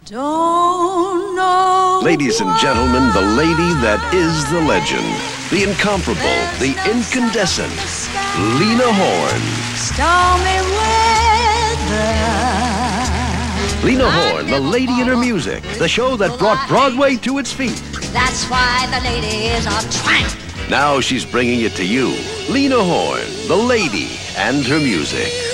Don't know. Ladies and gentlemen, the lady that is the legend, the incomparable, the incandescent, Lena Horne. Stormy weather. Lena Horne, the lady in her music, the show that brought Broadway to its feet. That's why the lady is a tramp. Now she's bringing it to you. Lena Horne, the lady and her music.